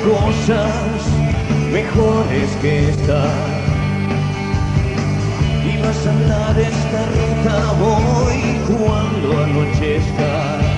cosas mejores que esta. Y vas a andar esta ruta hoy cuando anochezca.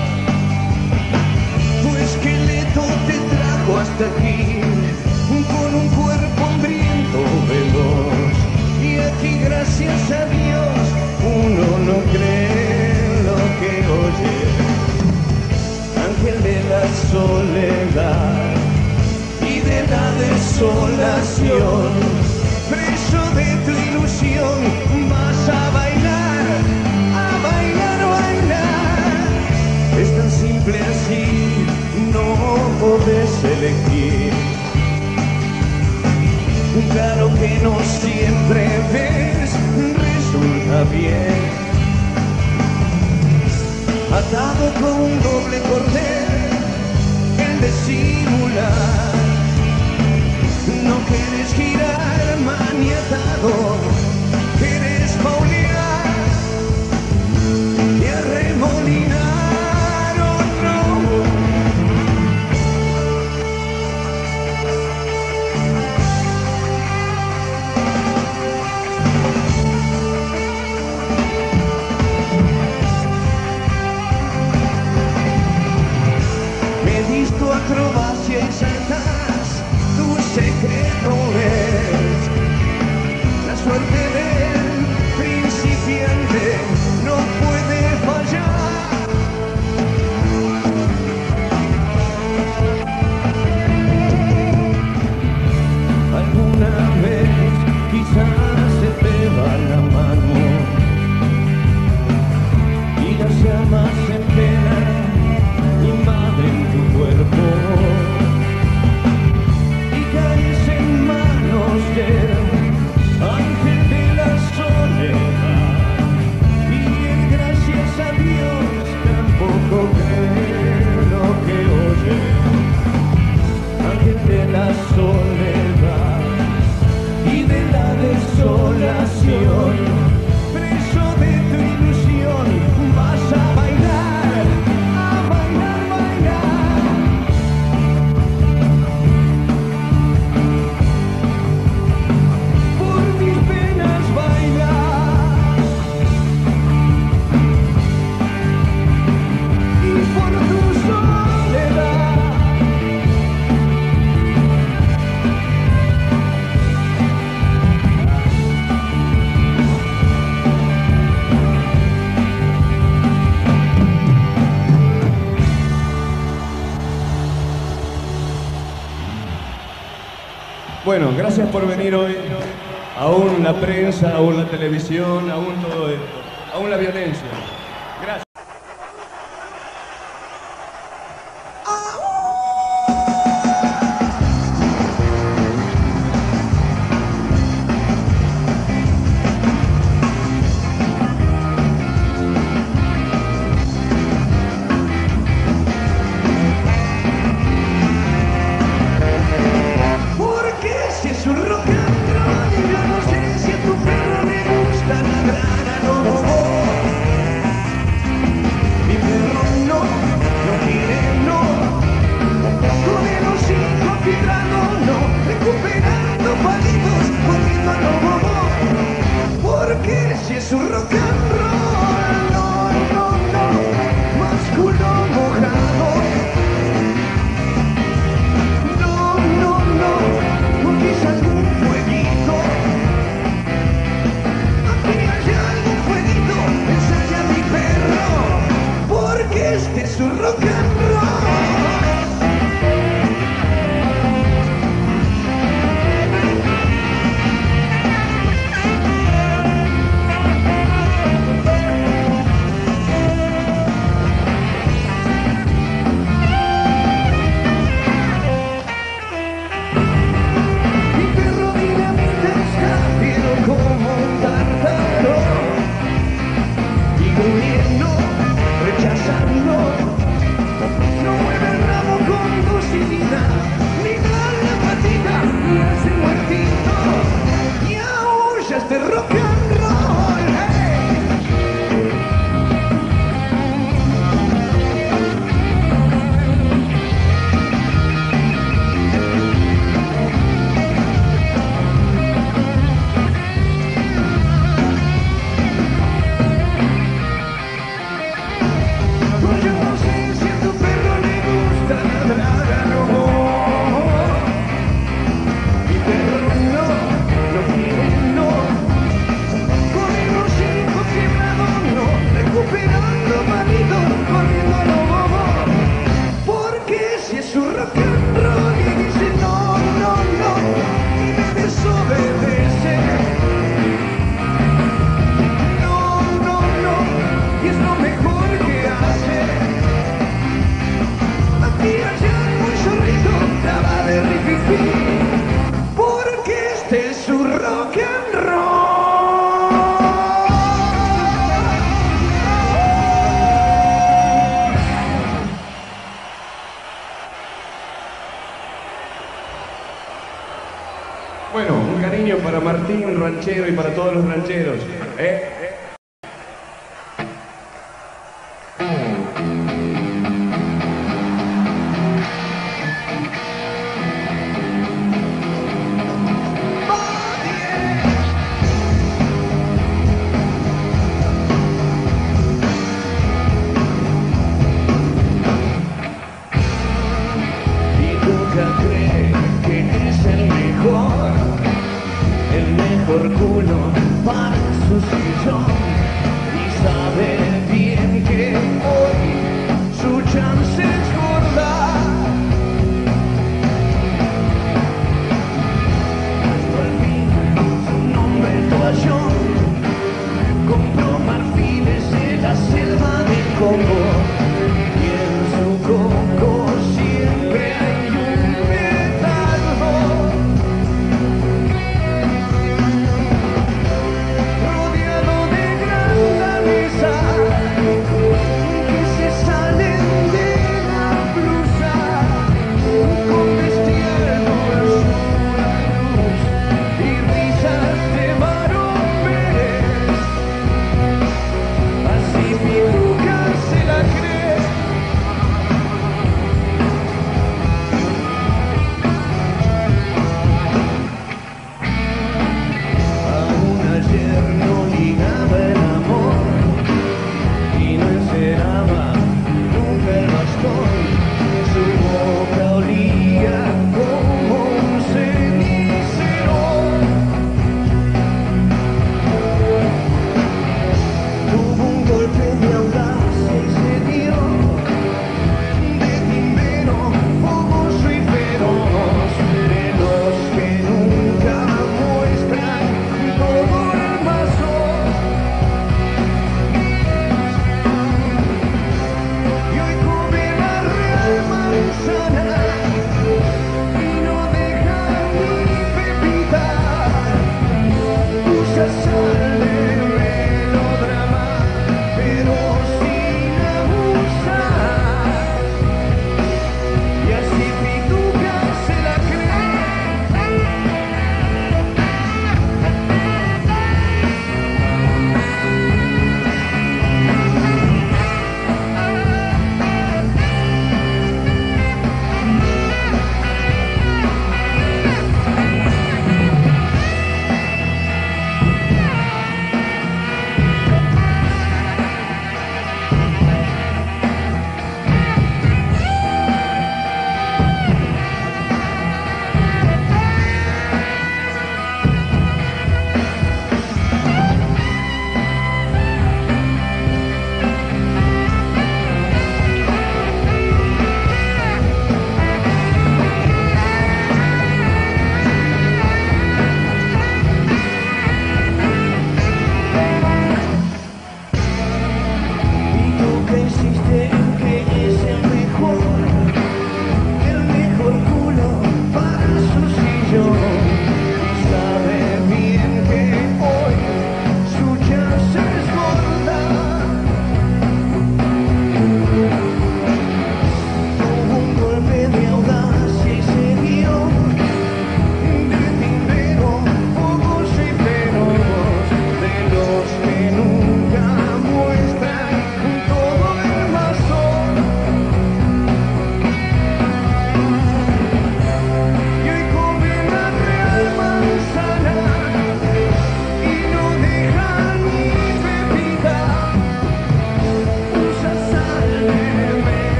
Tu esqueleto te trajo hasta aquí con un cuerpo hambriento veloz. Y aquí, gracias a Dios, uno no cree lo que oye. Ángel de la soledad y de la desolación, preso de tu ilusión, vas a bailar, bailar. Es tan simple así, no podés elegir. Claro que no siempre ves, resulta bien. Atado con un doble cordel, el de simular. No quieres girar maniatado, quieres paulear y arremolinar. Acrobacia y saltas, tu secreto es la suerte del principiante, no puede fallar. Alguna vez quizás se te va la mano y las llamas se penan invaden tu cuerpo y caes en manos del ángel de la soledad. Y gracias a Dios tampoco cree lo que oye. Ángel de la soledad y de la desolación, preso de tu ilusión, vas a bailar. Bueno, gracias por venir hoy. Aún la prensa, aún la televisión, aún todo esto, aún la violencia. Gracias. Martín ranchero y para todos los rancheros. Por culo para su sillón y sabe bien que hoy su chance es gorda. Hasta al fin su nombre toallón compró marfiles de la selva del Congo y en su coco siempre hay un petardo. Que se salen de la blusa con vestido azul luz y risas de varones. Así figurarse la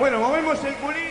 Bueno, movemos el culito.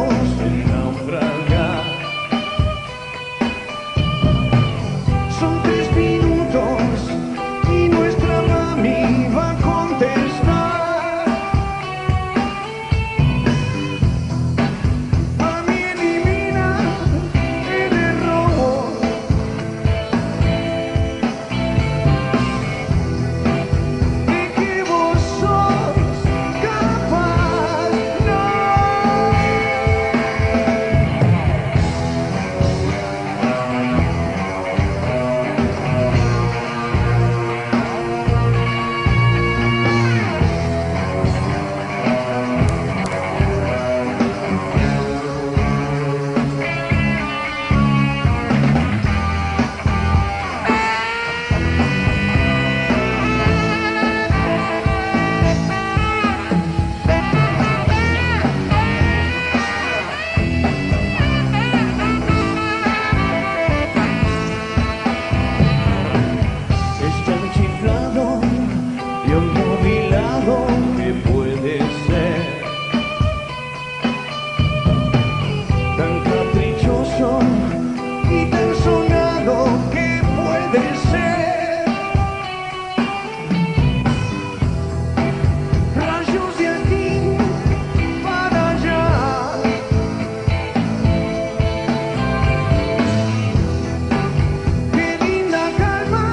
en naufragar. Son 3 minutos y nuestra mami va a contestar. Mami elimina el error. De que vos sos capaz, no. Es tan chiflado y obnubilado que puede ser, tan caprichoso y tan sonado que puede ser. Rayos de aquí para allá. Qué linda calma.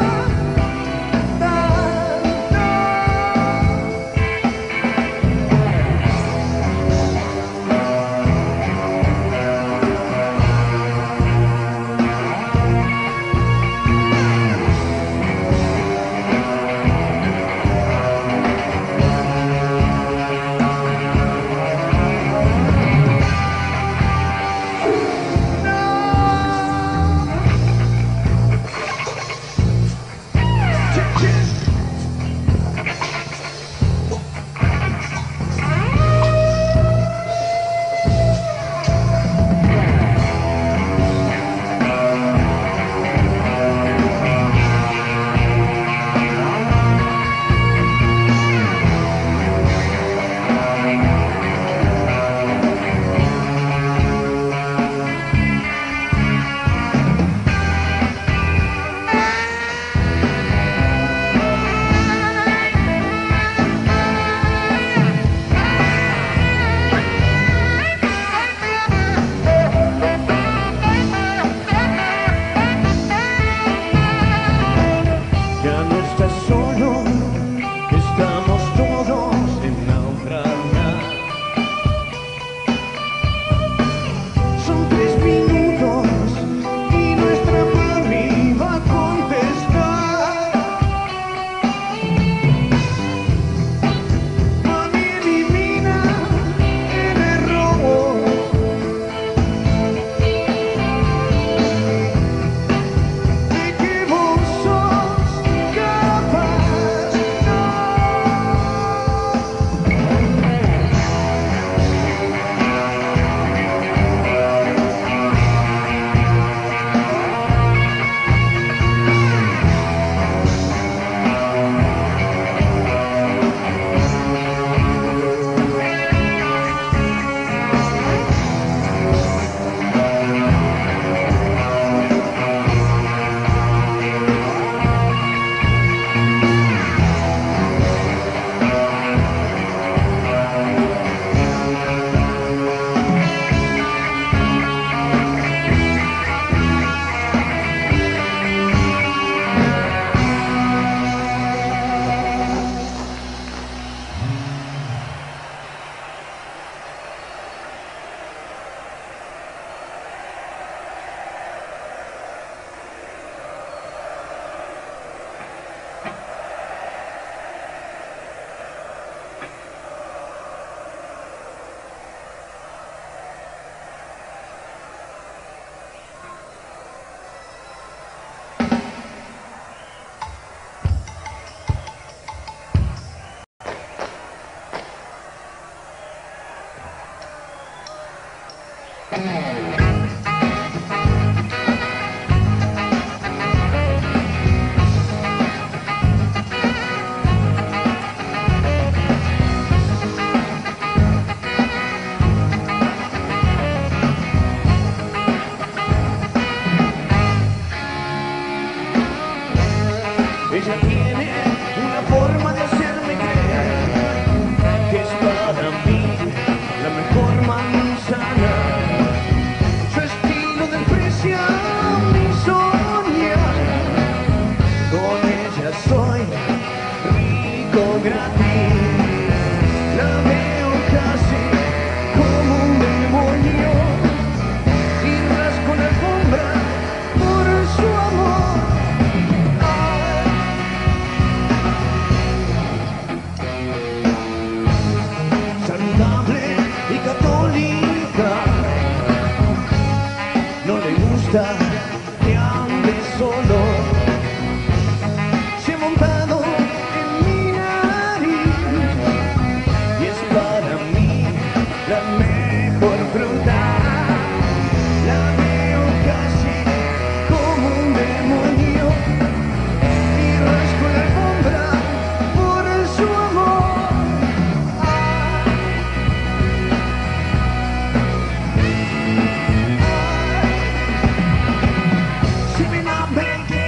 Ya no estás solo, estamos todos en naufragar. Son 3 minutos y nuestra mami va a contestar. Mami elimina el error. De que vos sos capaz, no. gusta que ande solo. Se ha montado en mi nariz y es para mí la mejor fruta. La veo casi como un demonio y rasco la alfombra por su amor. Si me navegué,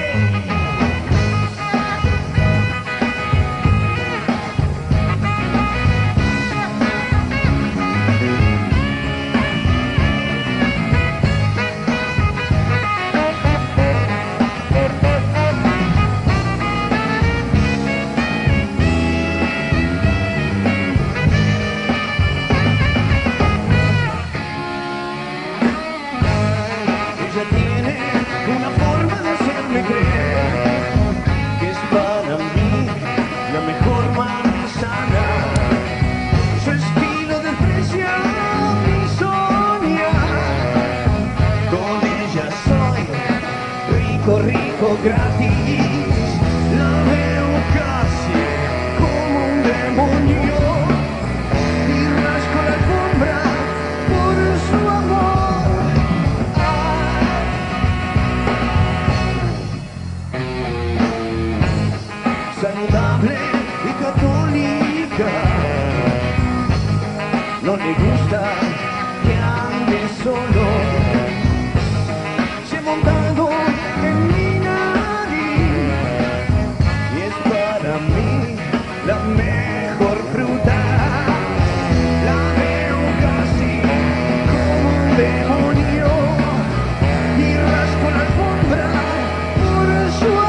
ella tiene una forma de hacerme creer que es para mí la mejor manzana. Su estilo desprecia mi soñar. Con ella soy rico, rico, gratis. La veo casi como un demonio y rasco la alfombra por su amor. Saludable y católica, no le gusta que ande solo. Se ha montado en mi nariz y es para mí la mejor fruta. La veo casi como un demonio y rasco la alfombra por su amor.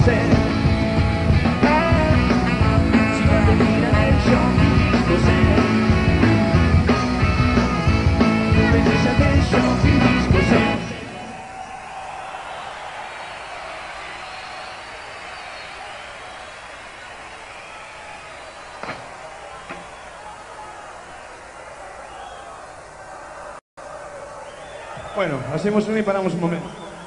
José. Si vas a ir en el Shopping Luis José, belleza del Shopping Luis José. Bueno, hacemos uno y paramos un momento.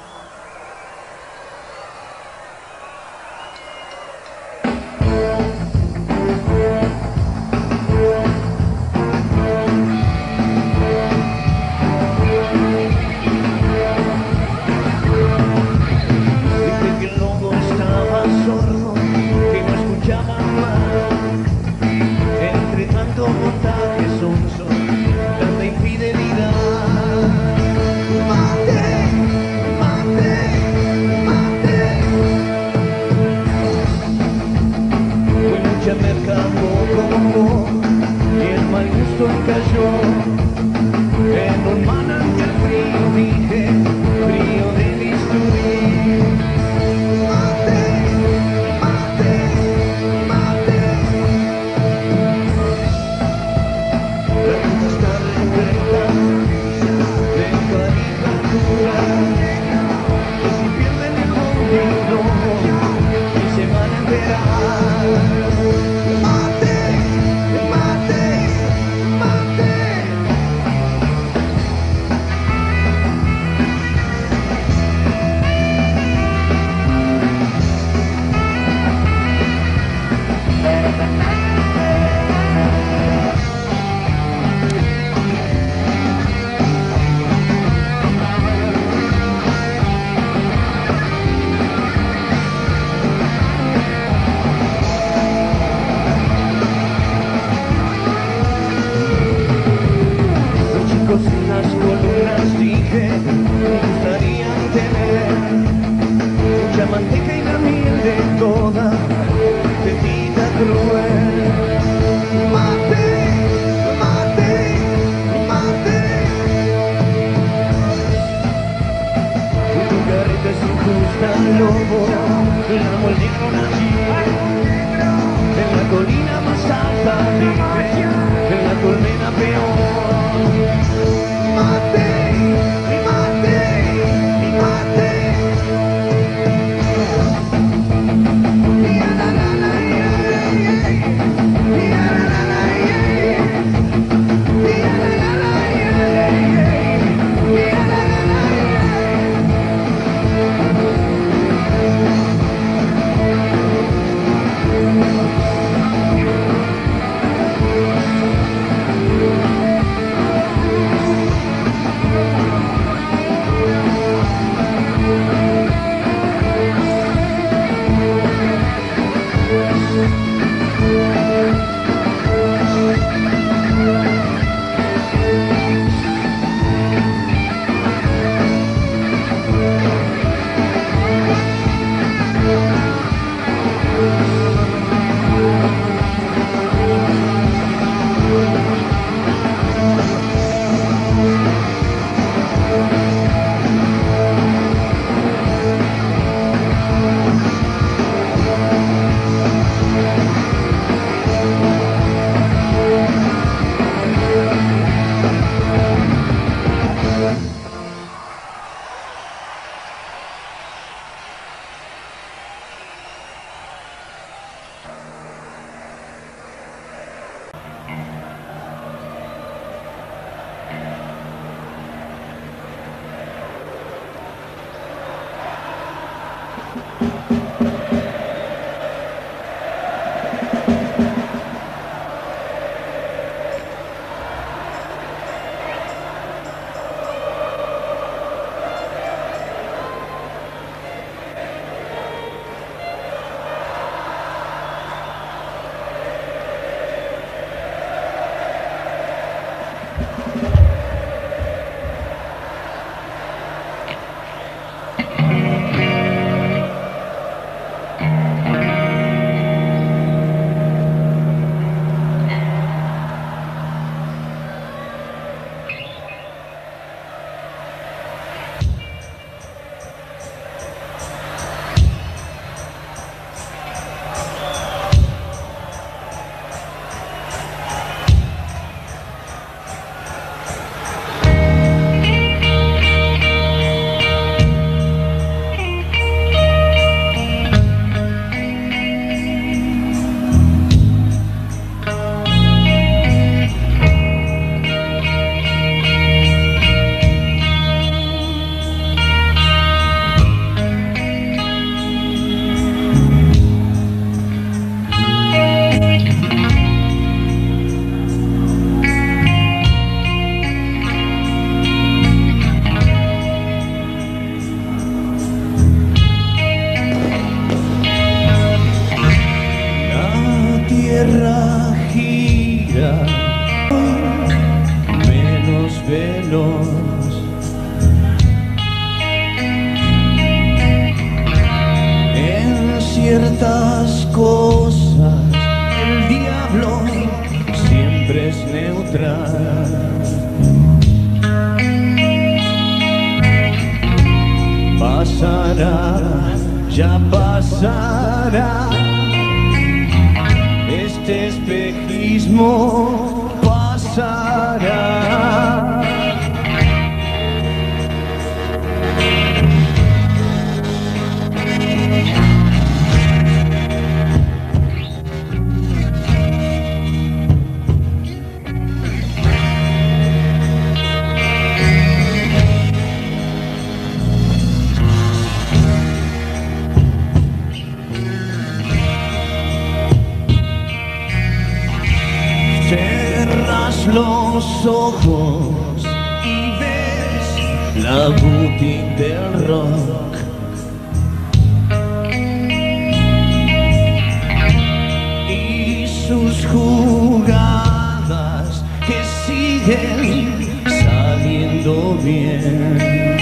Dije que el lobo estaba sordo, que no escuchaba más. Entre tanto montaje sonso, tanta infidelidad. Mate, mate, mate. Fue mucha merca, poco, y el mal gusto cayó en un manantial frío, dije, frío de bisturí. Mate, mate, mate. La vida está repleta de caricaturas que si pierden el domingo y se van a enterar. Mate, mate, mate. Los chicos en las columnas dije, me gustaría tener mucha manteca y la miel de toda tetita cruel. Mate, mate, mate. Tu carreta es injusta, lobo, la moldearon allí. En la colina más alta, dije, en la colmena peor. Mate, mate, mate. La la la la, la la la pasará, ya pasará. Este espejismo pasará. Cerras los ojos y ves la boutique del rock. Y sus jugadas que siguen saliendo bien.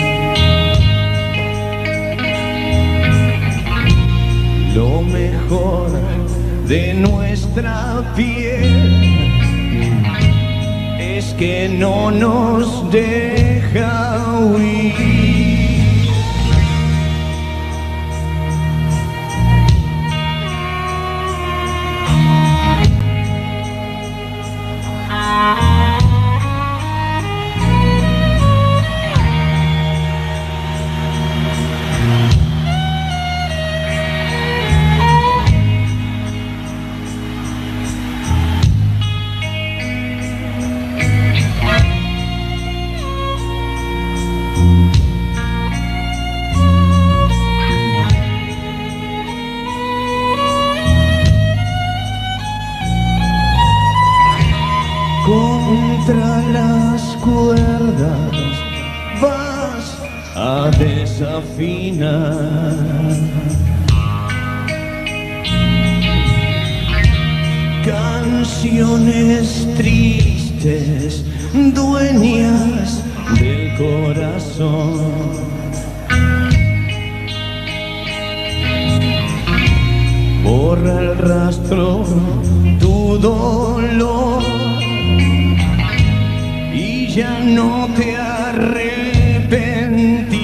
Lo mejor de nuestra piel es que no nos deja huir. Contra las cuerdas vas a desafinar. Canciones tristes, dueñas del corazón. Borra el rastro tu dolor y ya no te arrepentí.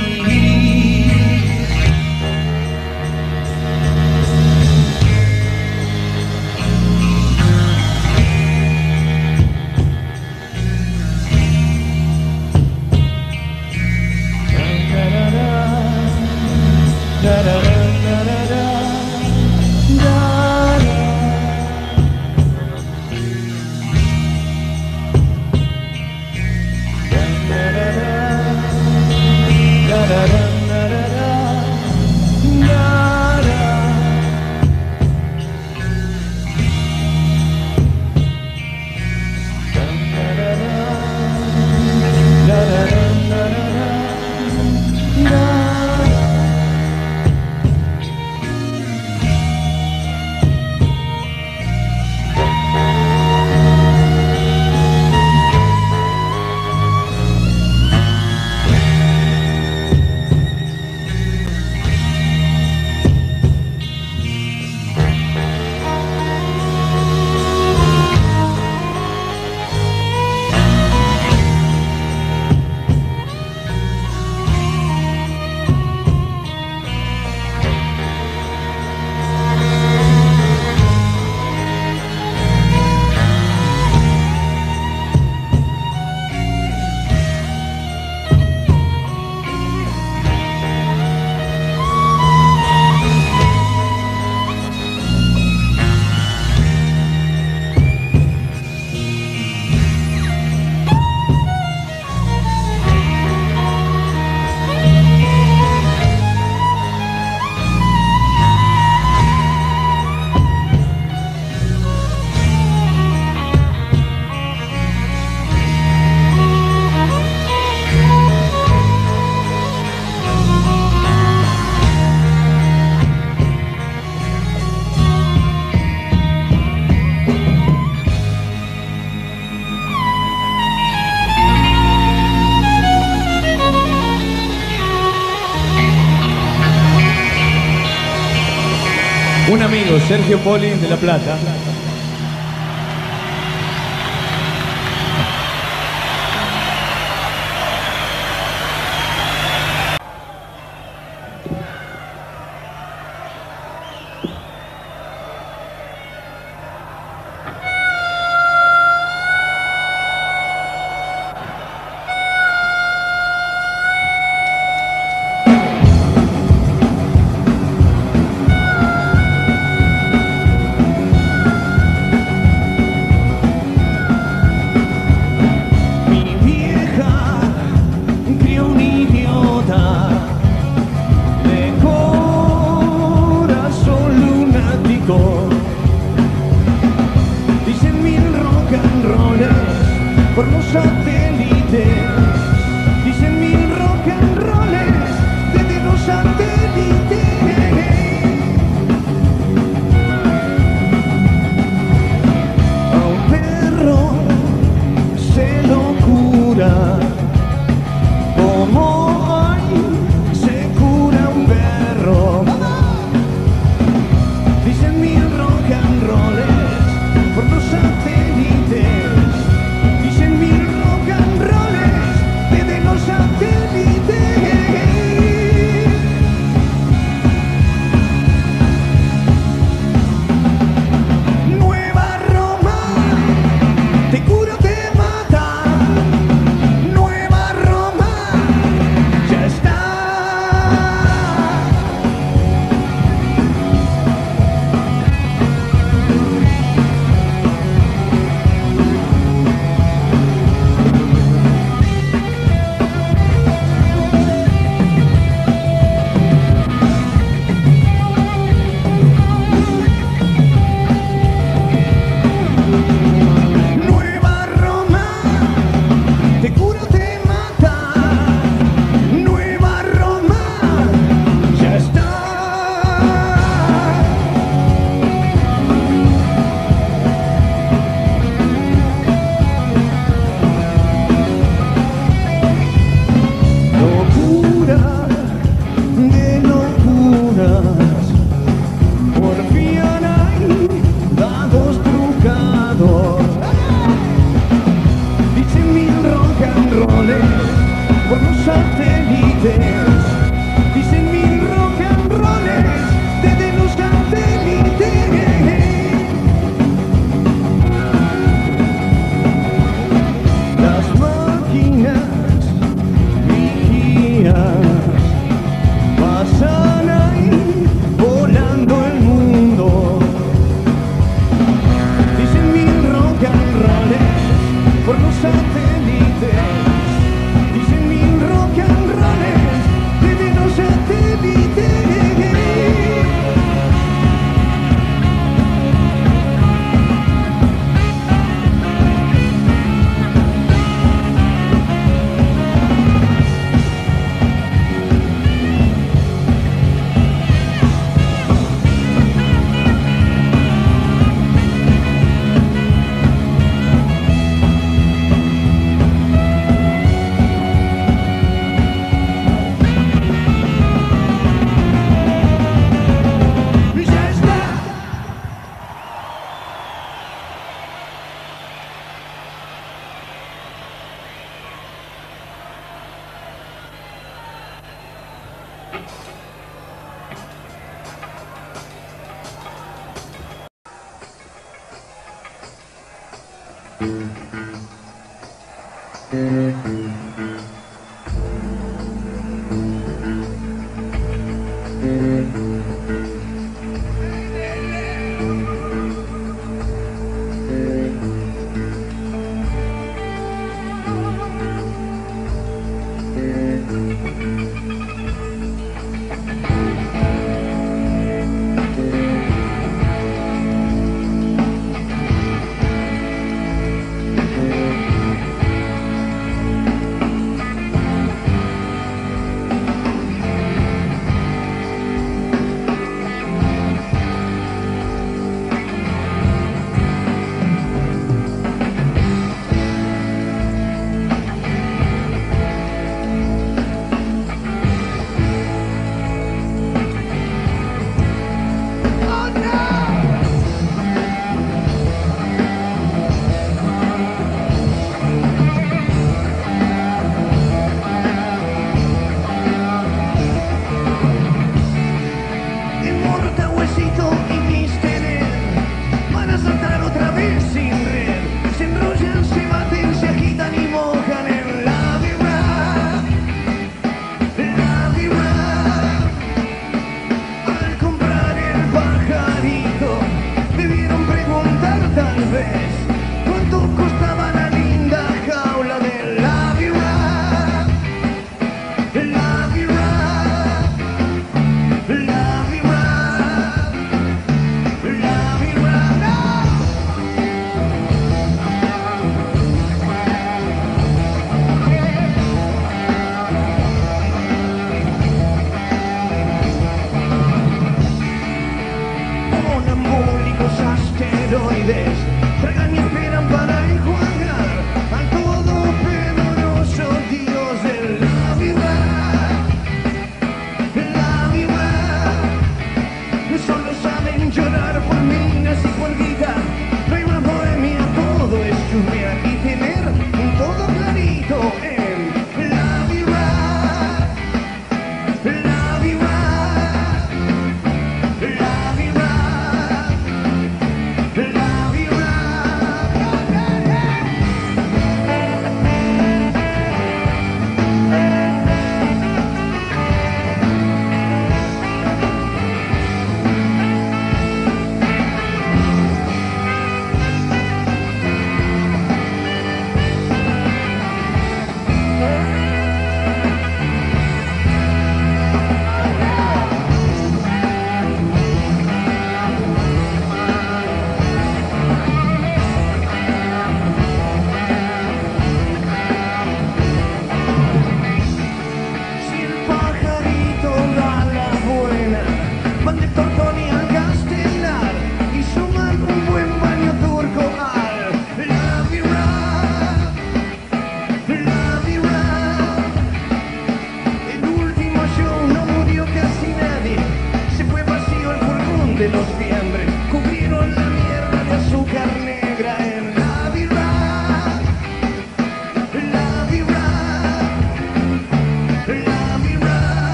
Un amigo, Sergio Poli, de La Plata.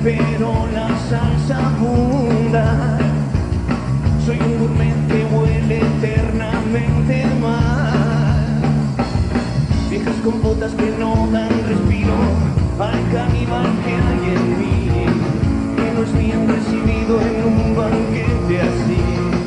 pero la salsa abunda. Soy un gourmet que huele eternamente mal. Viejas con botas que no dan respiro al caníbal que hay en mí, que no es bien recibido en un banquete así.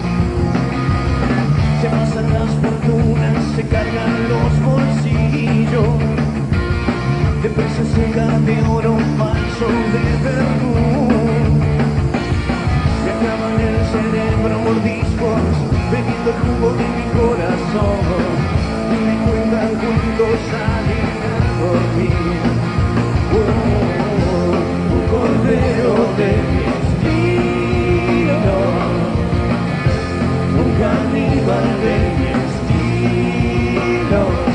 Se pasan las fortunas, se cargan los bolsillos de presa seca, de oro falso, de verdún. Me acaban el cerebro mordiscos, bebiendo el jugo de mi corazón, y me cuentan cuentos salen a dormir. Un cordero de mi estilo, un caníbal de mi estilo.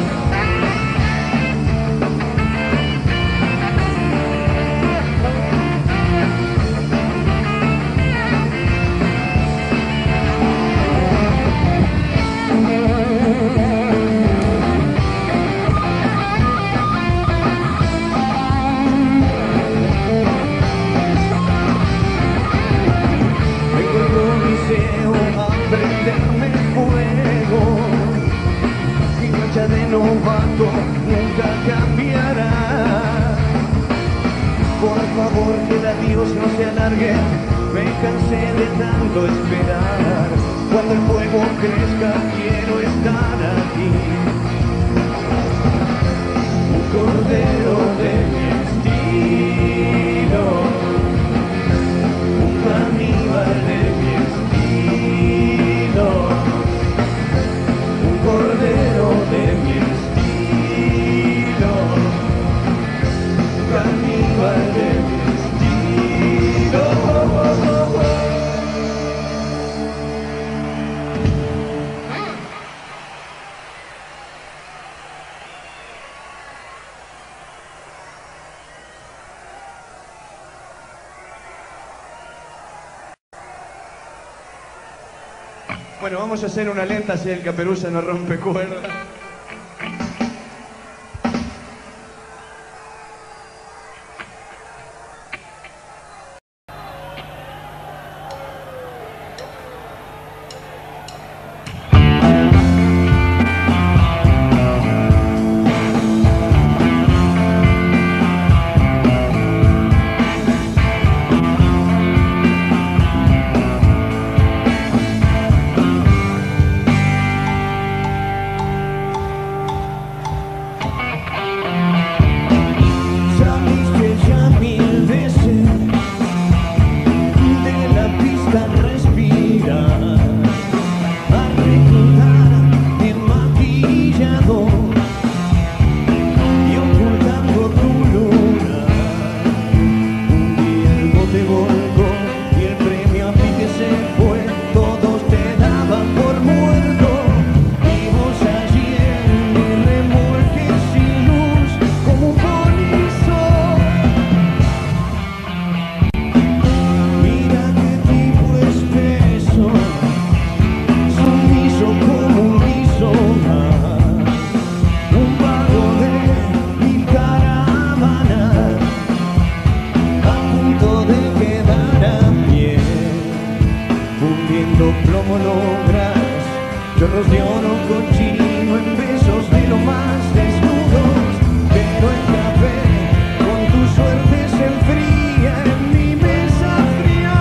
De novato nunca cambiará. Por favor que el adiós no se alargue, me cansé de tanto esperar. Cuando el fuego crezca quiero estar aquí. Un cordero de mi estilo, un caníbal de mi estilo, un cordero de mi estilo, caníbal de mi estilo. Bueno, vamos a hacer una lenta si el Caperuza no rompe cuerda. Plomo logras, chorros de oro cochino en besos de lo más desnudos, pero el café con tu suerte se enfría en mi mesa fría.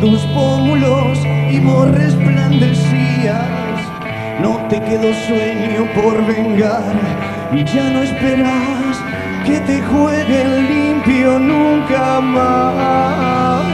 tus pómulos y vos resplandecías. No te quedó sueño por vengar y ya no esperas que te jueguen limpio nunca más.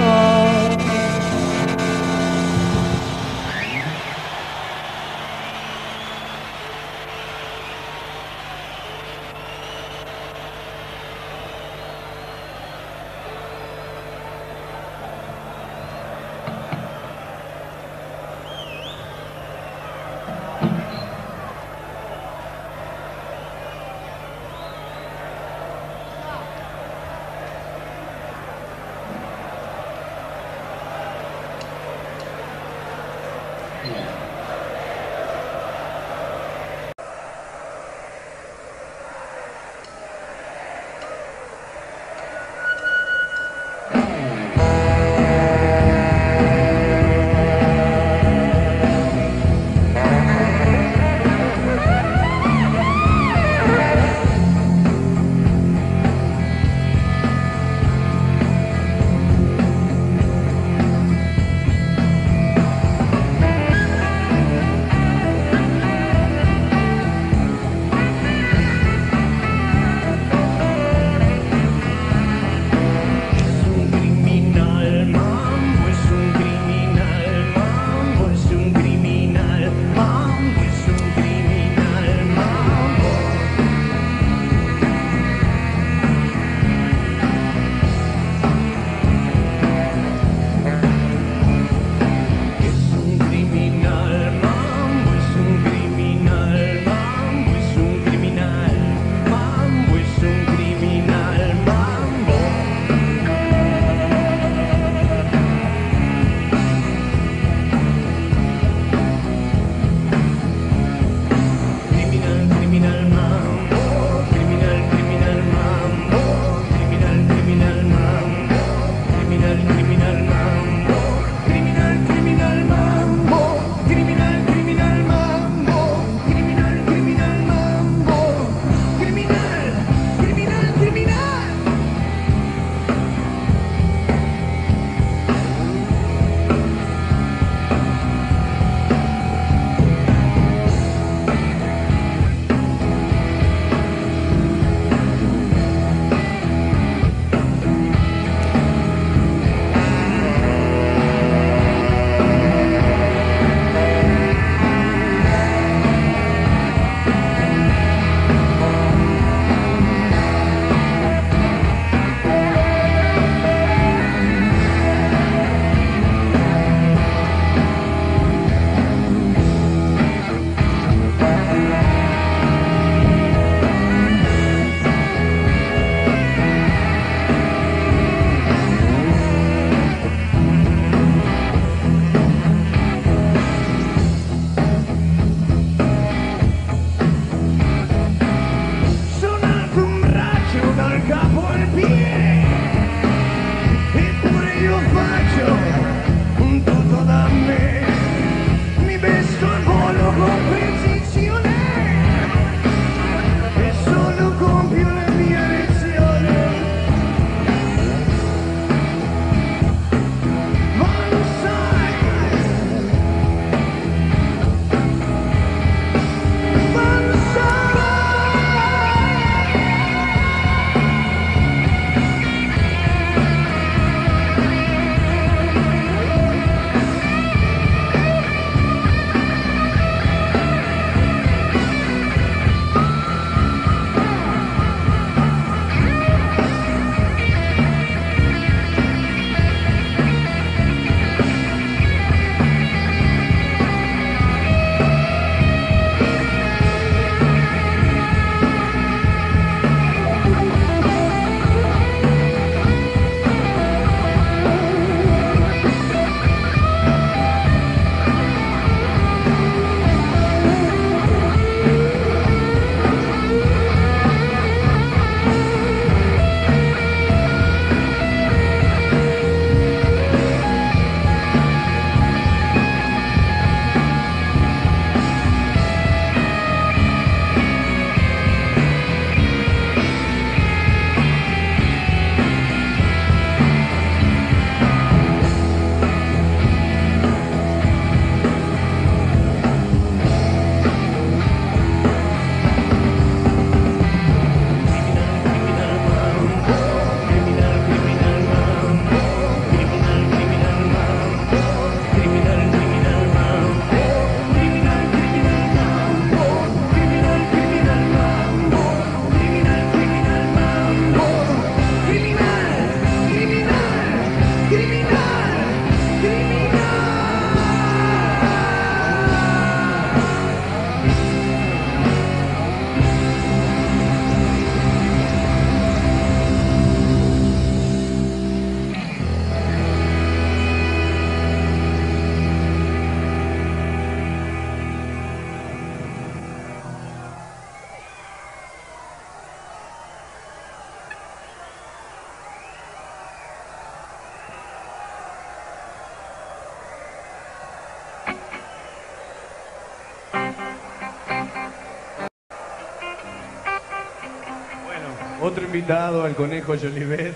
Otro invitado, el conejo Jolivet.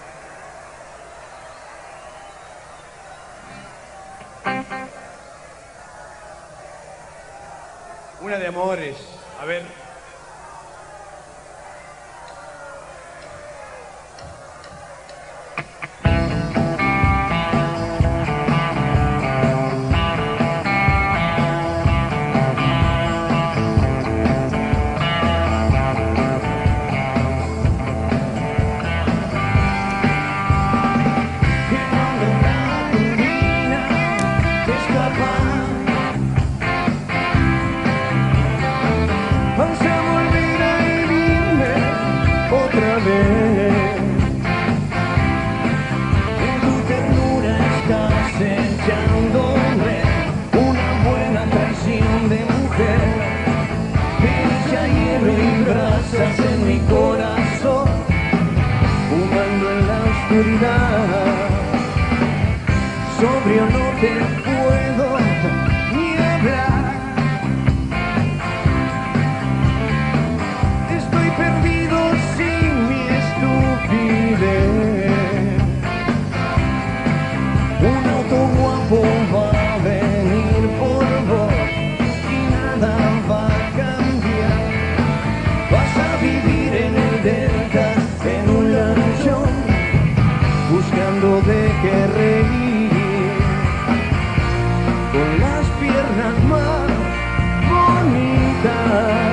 Una de amores. A ver. En mi corazón, fumando en la oscuridad, sobrio no te puedo ni hablar. Estoy perdido sin mi estupidez. Un auto guapo va a venir por vos y nada va a cambiar. Vas a vivir en el delta, en un lanchón, buscando de qué reír, con las piernas más bonitas,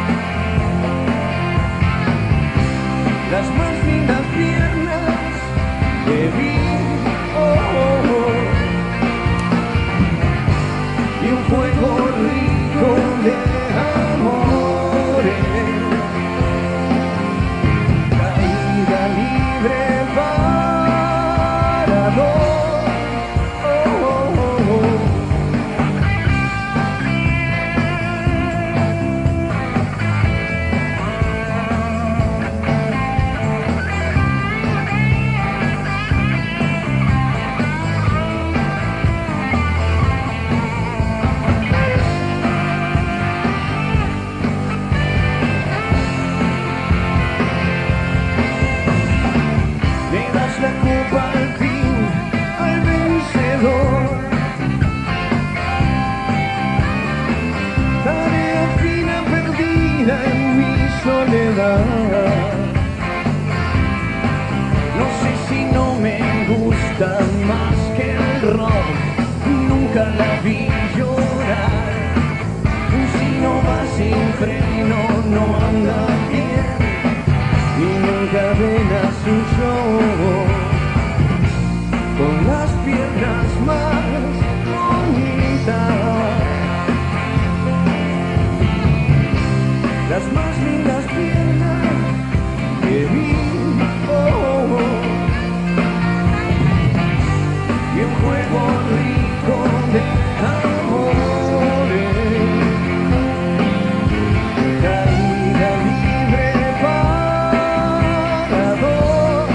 las más lindas piernas que vi, y un fuego rico de amores. Libre para dos, la copa al fin al vencedor. Tarea fina perdida en mi soledad. No sé si no me gusta más que el rock. Nunca la vi llorar. Si no va sin freno no anda bien. Y nunca ven a su show con las piernas más bonitas, las más lindas piernas que vi, y un juego rico de amores, caída libre para dos.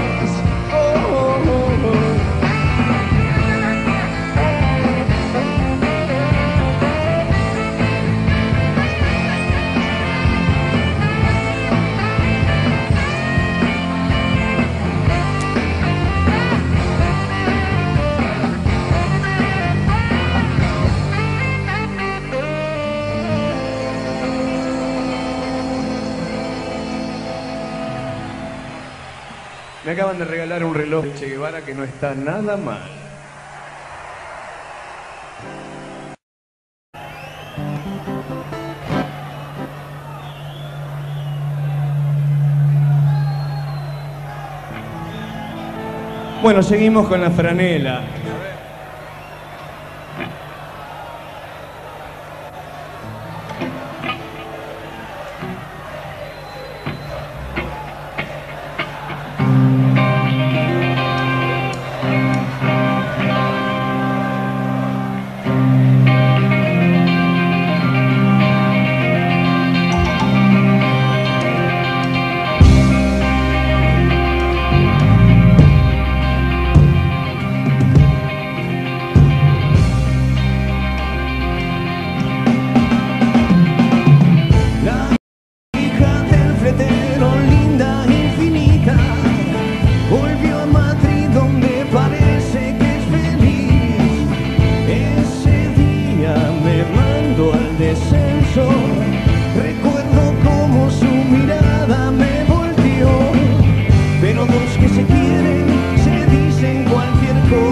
Me acaban de regalar un reloj de Che Guevara que no está nada mal. Bueno, seguimos con la franela.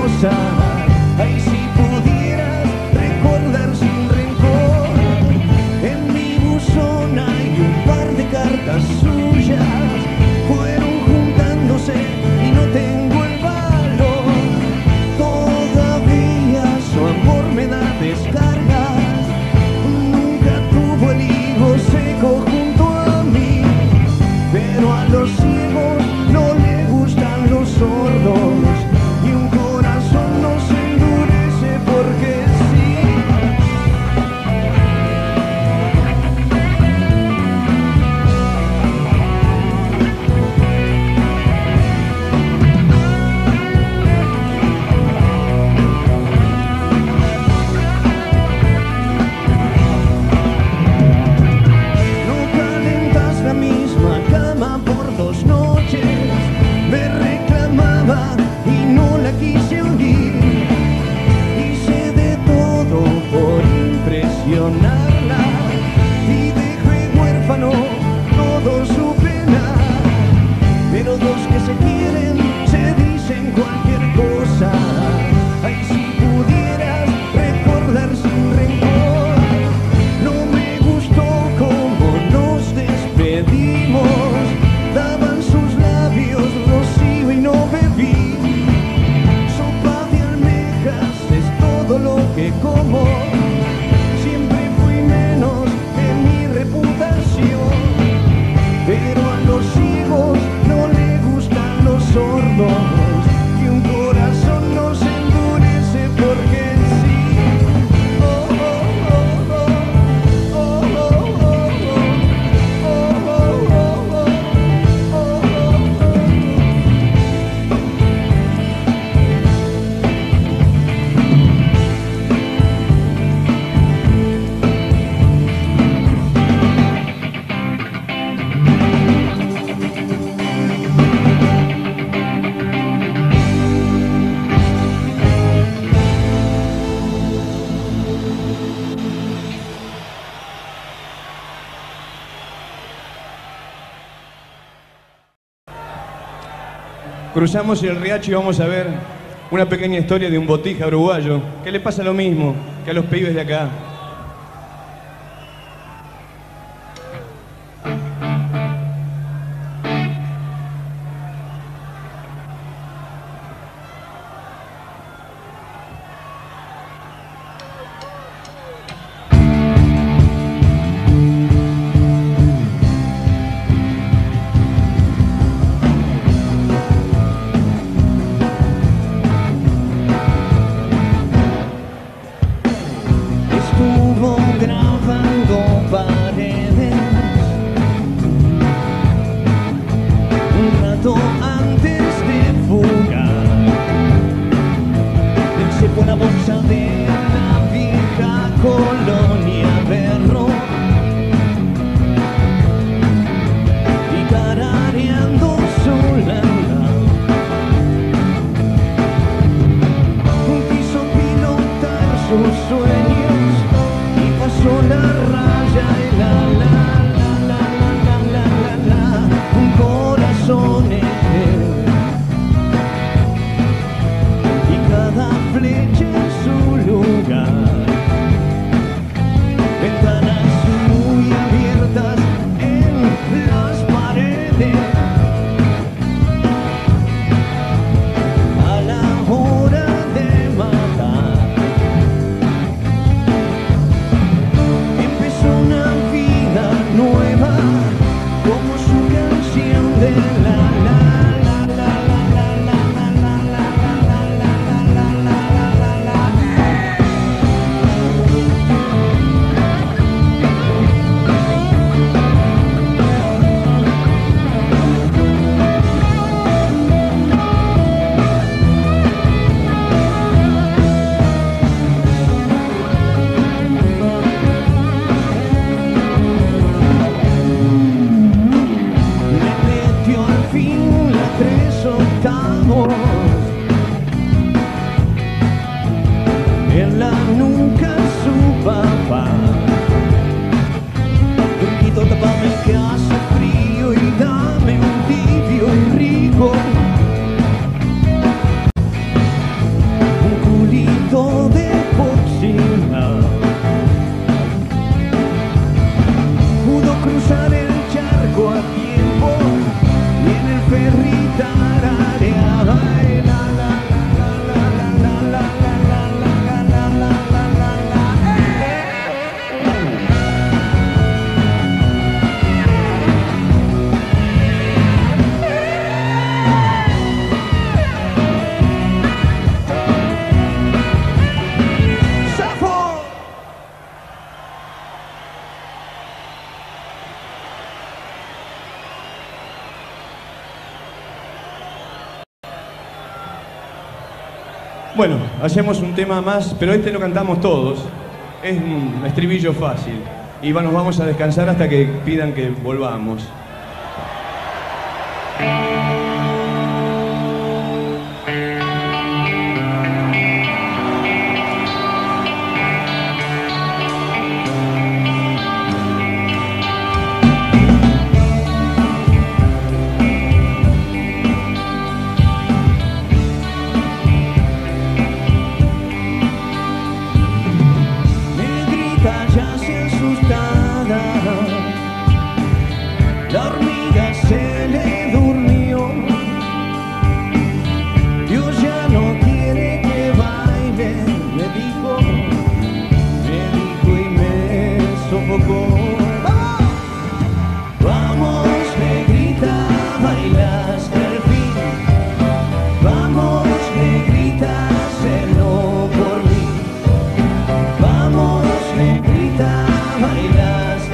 cosas. Ay, si pudieras recordar sin rencor. En mi buzón hay un par de cartas suyas. Fueron juntándose y no tengo el valor. Todavía su amor me da descargas. Nunca tuvo el higo seco junto a mí. Pero a los ciegos no le gustan los sordos. Y un corazón no se endurece porque sí. No calentas la misma cama por 2 noches. Me reclamaba y no la quise oír. Hice de todo por impresionarla y dejé huérfano todo su pena. Pero dos que se quieren se dicen cualquier cosa. Ay, si pudieras recordar sin rencor. No me gustó cómo nos despedimos. Daban sus labios rocío y no bebí. Sopa de almejas es todo lo que como. Siempre fui menos en mi reputación. Pero a los ciegos no le gustan los sordos. Y un corazón no se endurece porque sí. Oh, oh, oh, oh. Oh, oh, oh, oh. Oh, oh, oh, oh. Cruzamos el riacho y vamos a ver una pequeña historia de un botija uruguayo que le pasa lo mismo que a los pibes de acá. Estuvo grabando paredes un rato antes de fugar. Él se pone a bolsa de la vieja colonia Berro y tarareando su lana quiso pilotar sus sueños. Pasó la raya y un corazón y cada flecha en su lugar. Ventanas muy abiertas en las paredes. A la hora de matar una vida nueva como su canción de la la la la la la la la la la la la la. En la nuca su papá. Truquito, tapame que hace frío y dame un tibio y rico. Bueno, hacemos un tema más, pero este lo cantamos todos. Es un estribillo fácil. Y nos vamos a descansar hasta que pidan que volvamos. La hormiga se le durmió. Dios ya no quiere que baile, me dijo y me sofocó. Vamos, negrita, baila hasta el fin. Vamos, negrita, hazlo por mí. Vamos, negrita, baila.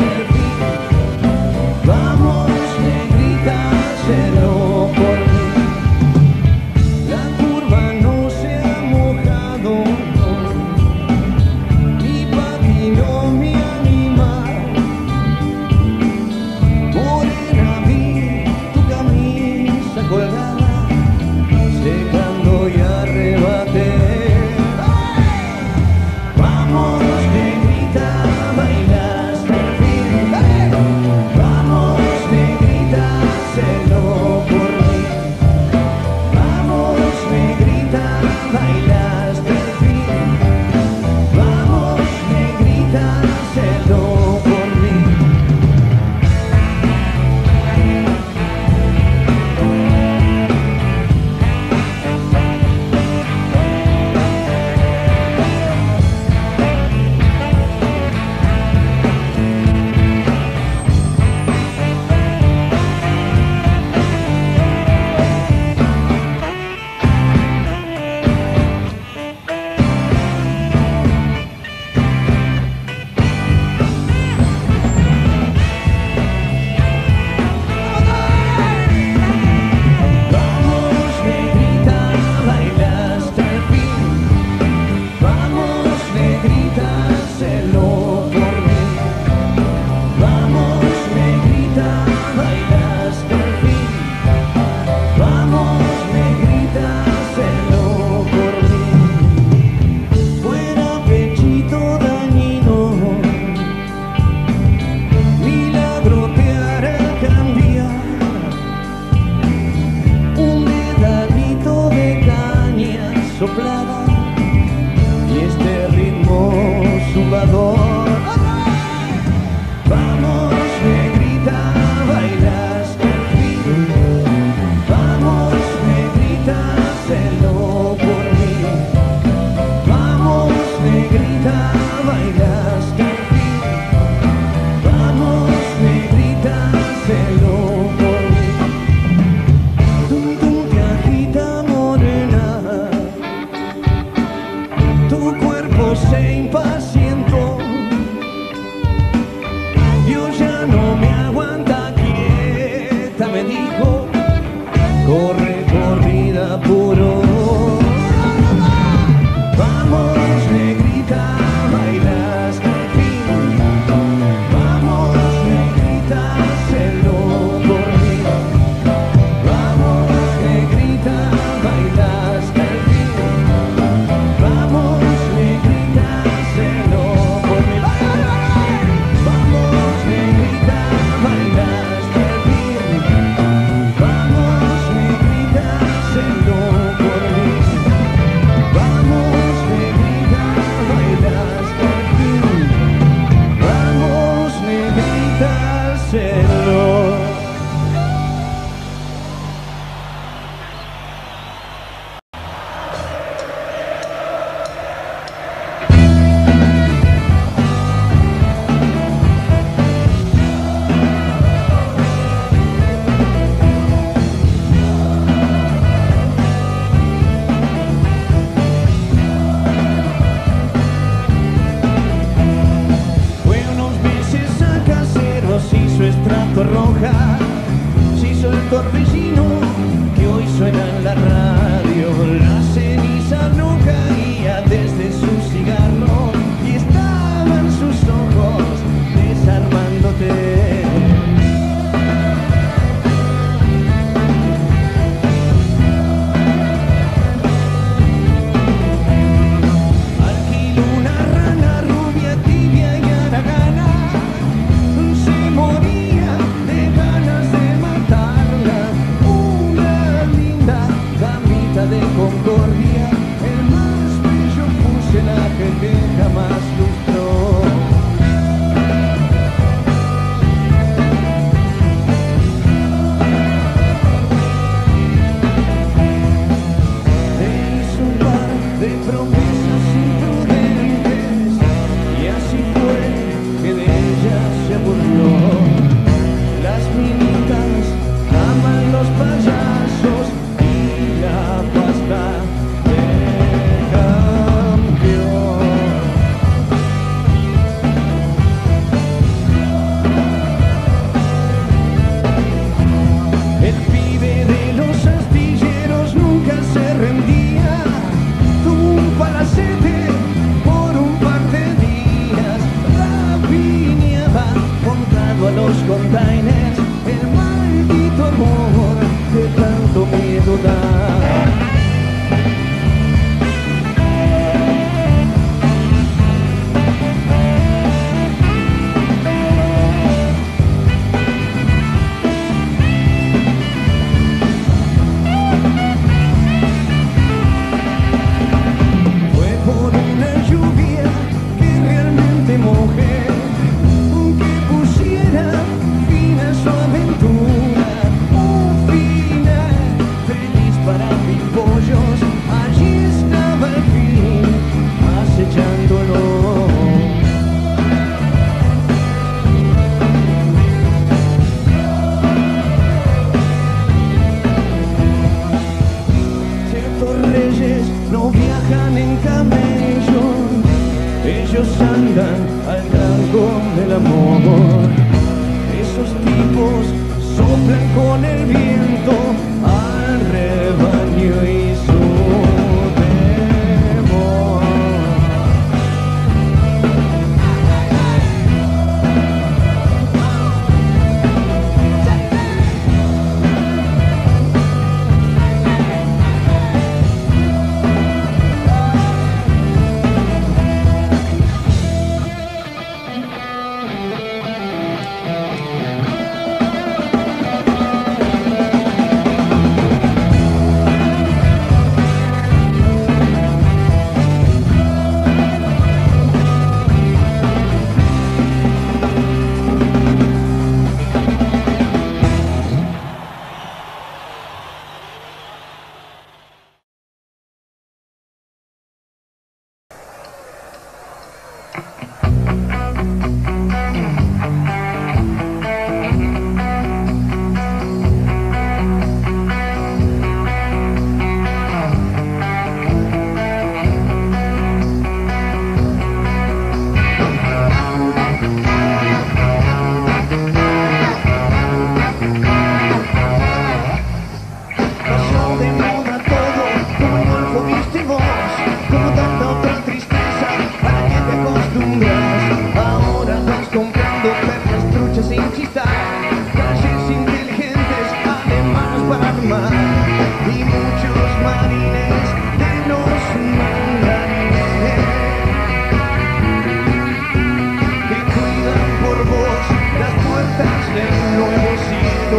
Y este ritmo zumbador. Vamos, negrita, baila hasta el fin. Vamos, negrita, hazlo por mí. Vamos, negrita, baila hasta el fin. Vamos, negrita, hazlo por mí. Tum, tum, te agita, morena. Tu cuerpo se impacientó. Dios ya no me aguanta quieta, me dijo. Corre, corrida puro. Vamos, negrita, baila hasta el fin. Vamos, negrita, hazlo por mí. Vamos, negrita, baila hasta el fin. Vamos, negrita, hazlo. burló. Las minitas aman los payasos y la pasta de campeón. El pibe de los astilleros nunca se rendía. Tuvo un palacete por un par de días. Rapiñaba montado a los containers. El maldito amor que tanto miedo da. Fue por una lluvia que realmente mojé, que pusiera fin a su aventura. Un final feliz para mis pollos. Allí estaba el fin, acechándolo. Ciertos reyes no viajan en camello, ellos andan al tranco del amor. Esos tipos soplan con el viento al rebaño y su temor. Pasó de moda todo, como no lo viste vos, como tanta otra tristeza a la que te acostumbras. Ahora vas comprando perlas, truchas sin chistar, calles inteligentes, alemanas para armar, y muchos marines de los mandarines que cuidan por vos las puertas del nuevo siglo.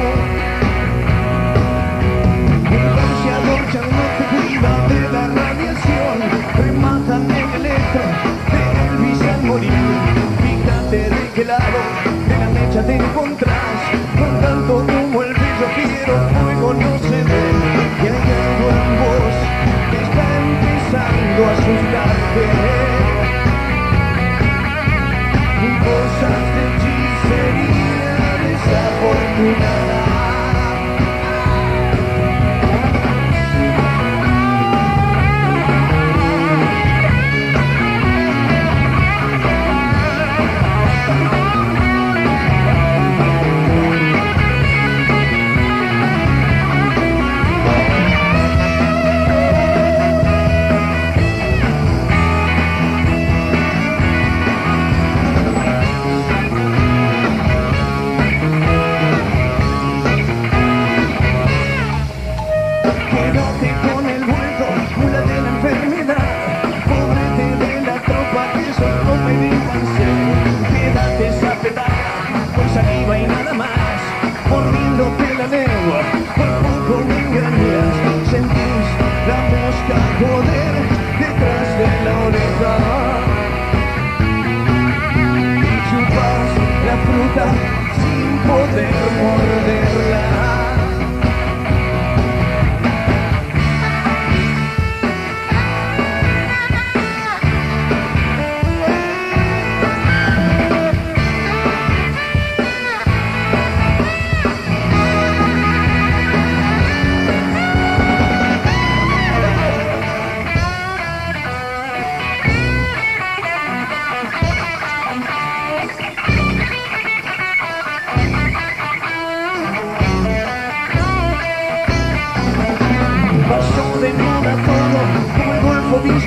No te cuida de la radiación, rematan en electro de Elvis al morir. Fíjate de qué lado de la mecha te encontrás, con tanto humo el brillo fiero, fuego no se ve. Y hay algo en vos que está empezando a asustarte. Cosas de hechicería desafortunada.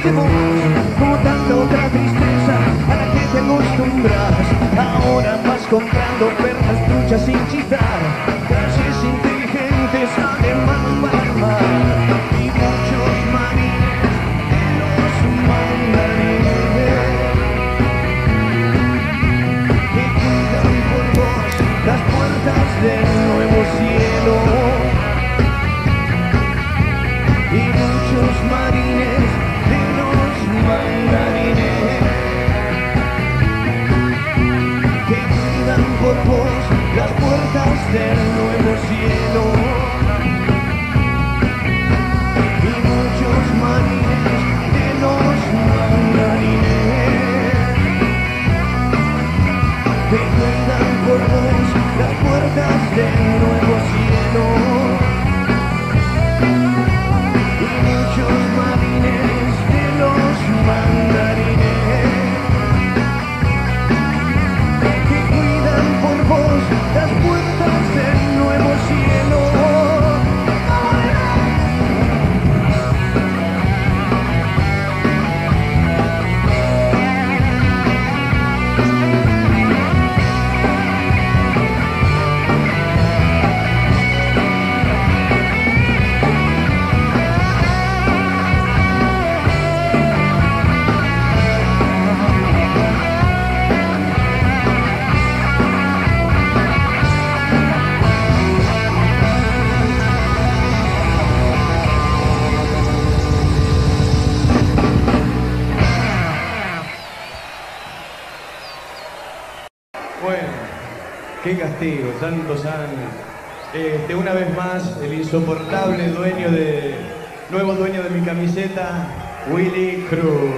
de vos, como tanta otra tristeza a la que te acostumbras. Ahora vas comprando perlas truchas sin chistar, calles inteligentes además para el mar, y muchos marines de los mandarines que cuidan por vos las puertas del nuevo cielo. Y muchos marines de los mandarines que cuidan por vos las puertas del nuevo cielo. Y muchos marines de los mandarines que cuidan por vos las puertas del nuevo cielo. Muchos marines de los mandarines que cuidan por vos las puertas del nuevo cielo. Bueno, qué castigo, santos años. Una vez más, el insoportable nuevo dueño de mi camiseta, Willy Cruz.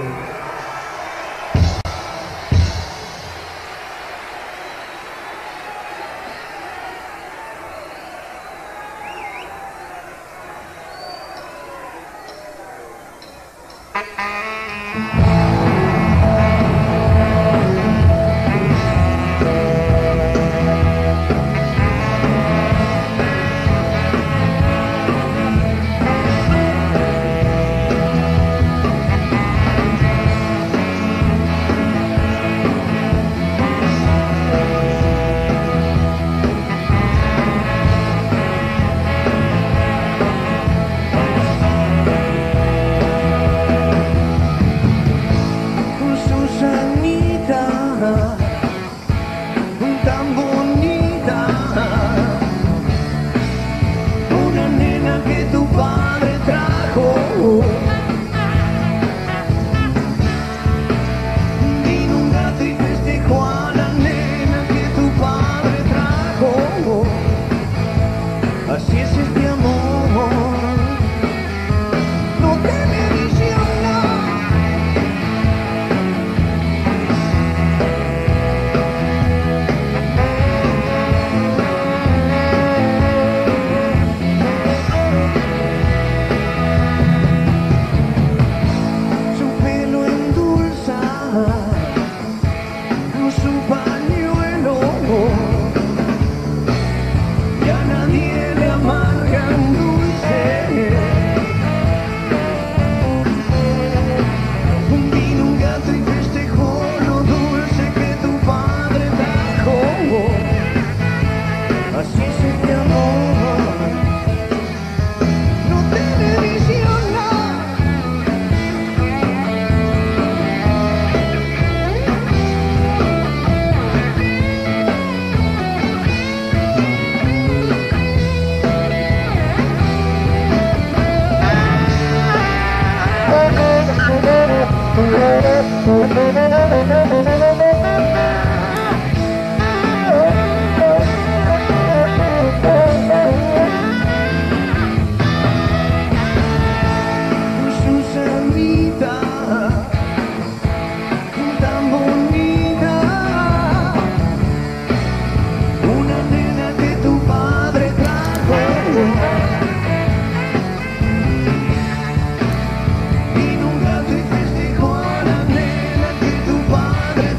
Tan bonita, una nena que tu padre trajo, vino un gato y festejó a la nena que tu padre trajo. Así es este amor, no televisiona. Su pañuelo y a nadie le amargan dulce. Vino un gato y festejó lo dulce que tu padre trajo. Así es este amor, no televisiona. Susanita, tan bonita, una nena que tu padre trajo. Vino un gato y festejó a la nena que tu padre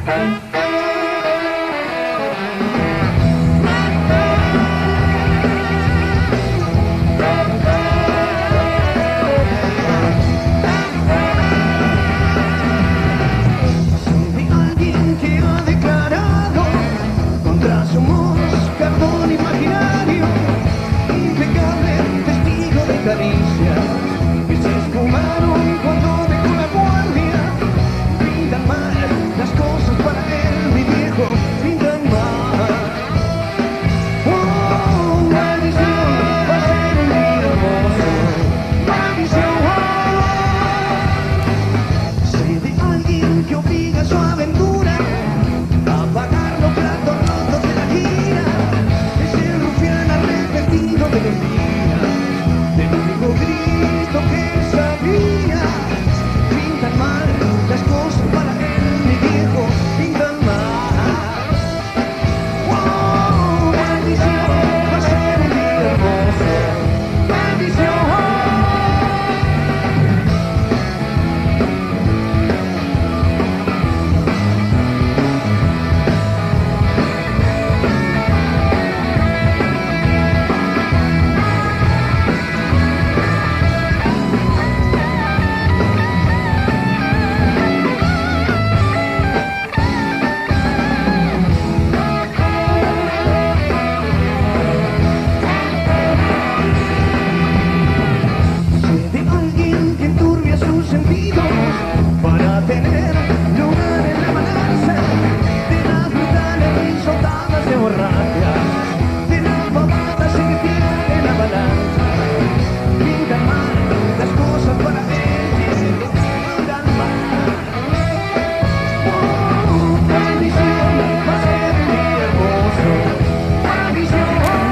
Que se esfumaron cuando dejó la guardia. Pintan mal las cosas para él, mi viejo, pintan mal. Oh, maldición, va a ser un día hermoso. Maldición, sé de alguien que obliga su aventura a pagar los platos rotos de la gira. Ese rufián arrepentido de los días, del único Cristo que sabía. Pintan mal las cosas para él, mi viejo, pintan mal. Wow, maldición, va a ser un día hermoso. Maldición. Para tener lugar en la balanza de las brutales risotadas de borrachas, de las pavadas que tiran en la balanza. Pintan mal las cosas para él, pintan mal. Oh, maldición, va a ser un día hermoso. Maldición.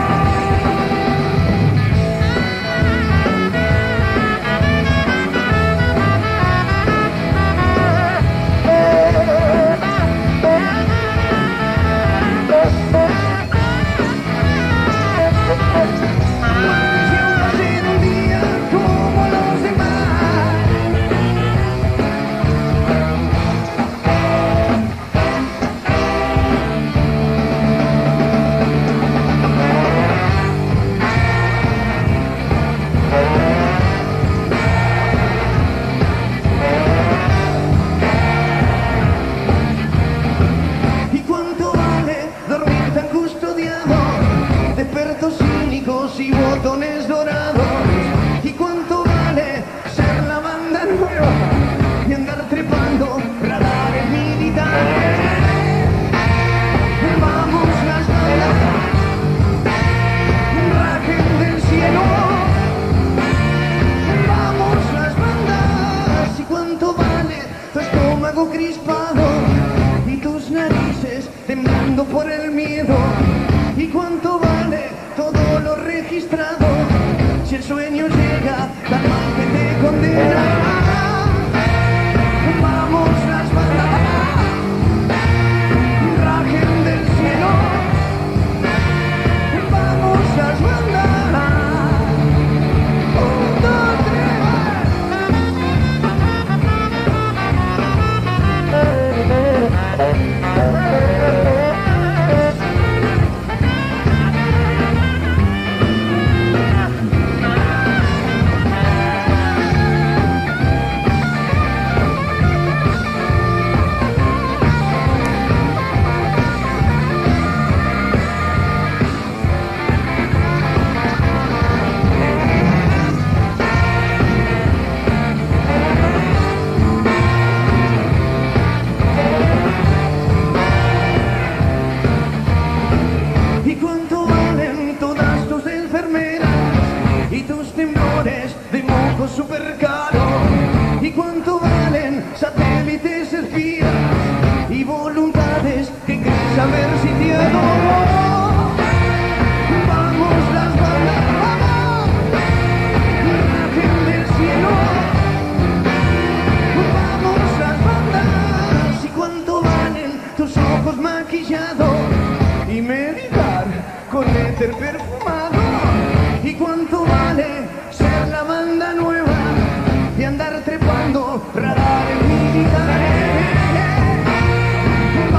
¿Y cuánto vale dormir tan custodiado de expertos cínicos y botones dorados? ¿Y cuánto vale ser la banda nueva y andar trepando radares militares? Vamos las bandas, rajen del cielo. Vamos las bandas. ¿Y cuánto vale tu estómago crispado y tus narices temblando por el miedo? ¿Y cuánto vale todo lo registrado si el sueño llega tan mal que te condena? Vamos las bandas, rajen del cielo. Vamos las bandas. Un, dos, ¿y cuánto valen todas tus enfermeras y tus temblores de moco super caro? ¿Y cuánto valen satélites espías y voluntades que creen saber sitiado? Vamos las bandas, vamos, rajen del cielo. Vamos las bandas. ¿Y cuánto valen tus ojos maquillados y meditar con éter perfumado? ¿Y cuánto vale ser la banda nueva y andar trepando radares militares?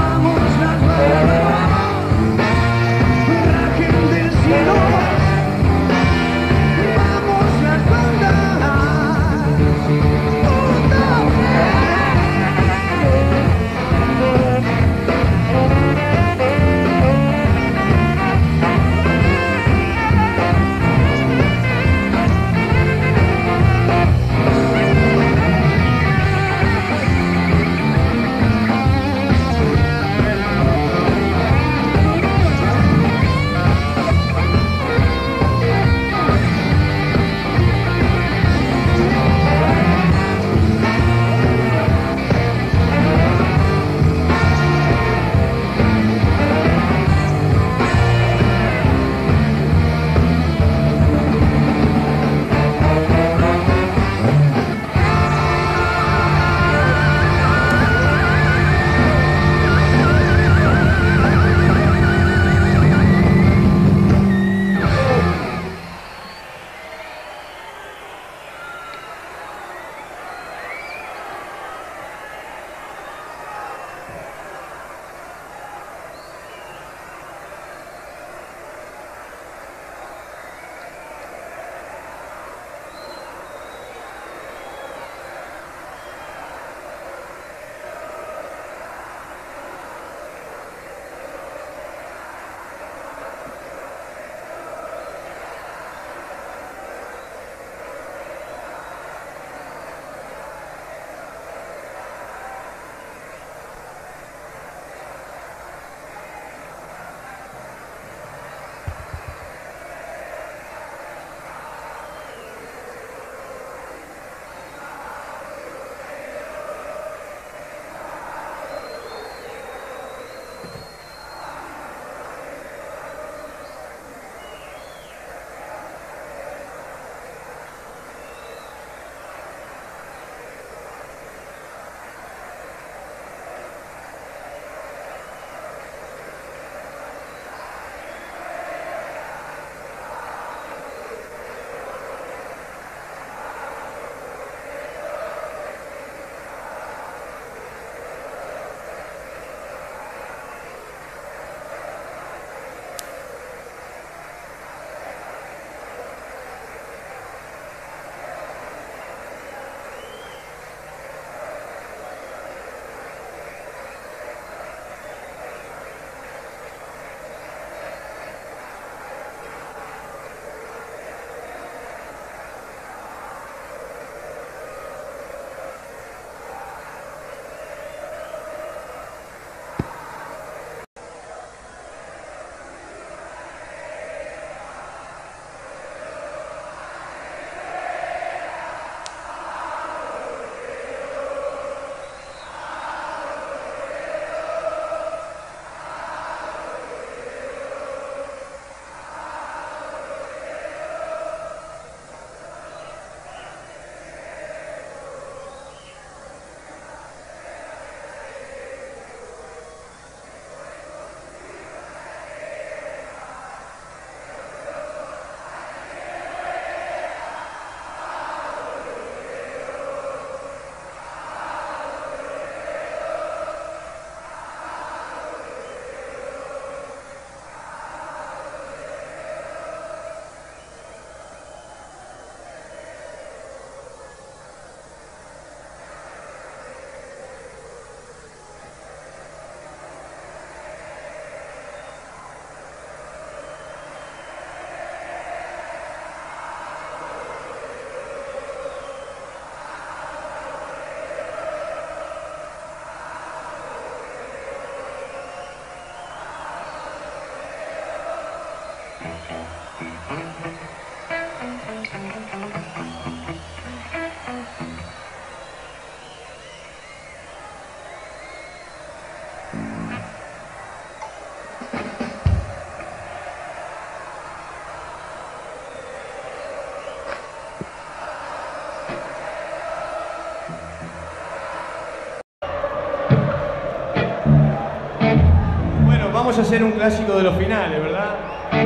Vamos a hacer un clásico de los finales, ¿verdad?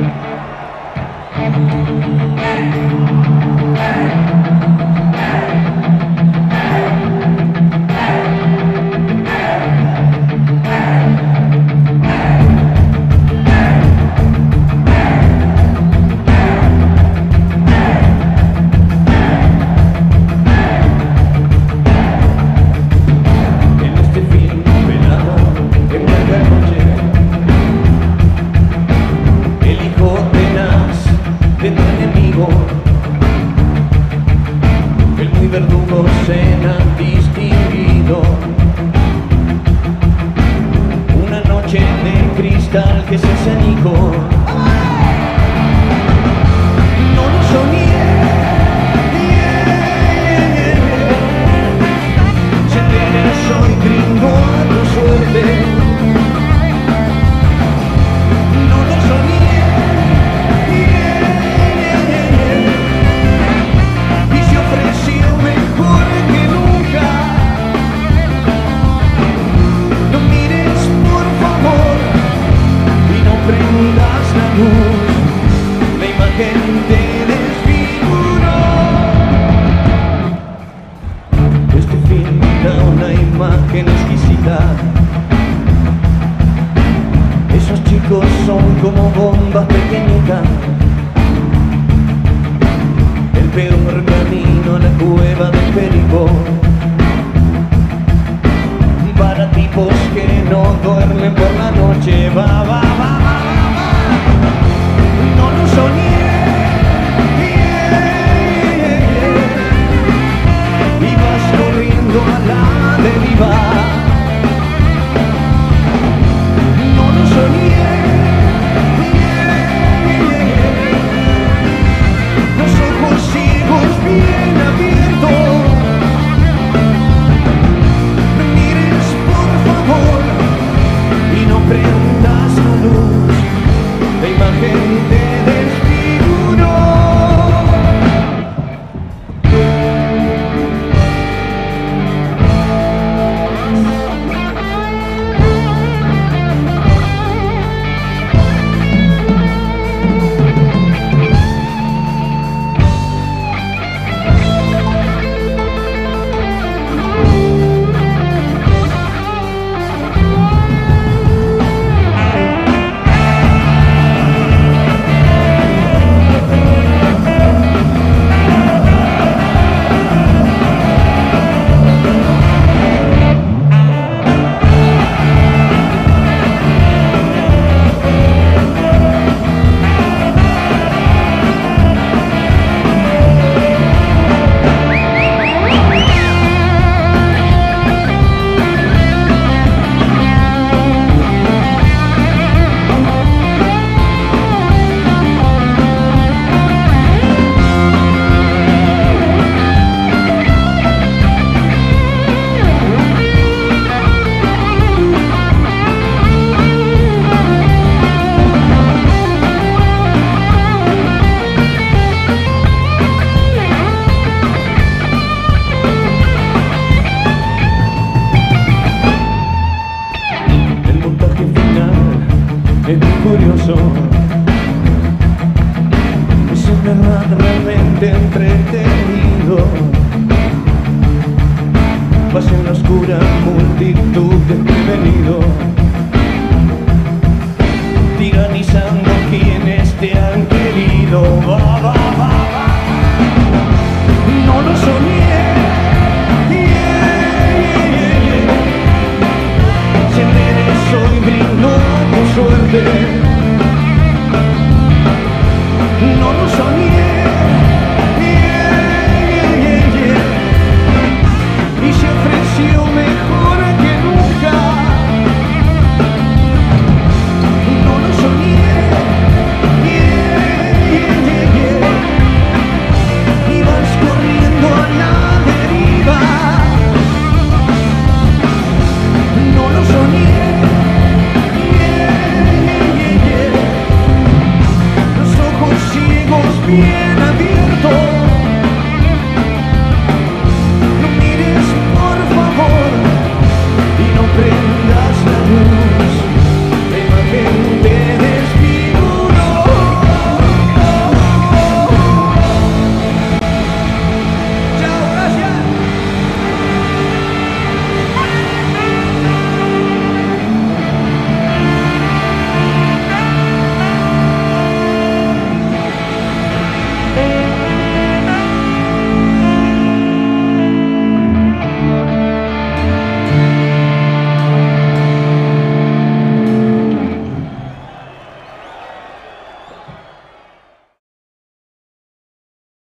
Que se acercó. No lo soñé, se te soy gringo a tu suerte. No lo soñé, y se ofreció mejor que nunca. No mires por favor, prendas la luz, la imagen te desfiguró. Este film da una imagen exquisita. Esos chicos son como bombas pequeñitas. El peor camino a la cueva del Perico, para tipos que no duermen por la noche. Va, va, va, va. No lo soñé, y vas corriendo a la deriva. No lo soñé, los ojos ciegos bien abiertos. No mires por favor y no prendas la luz, la imagen de realmente entretenido. Vas en la oscura multitud desprevenido.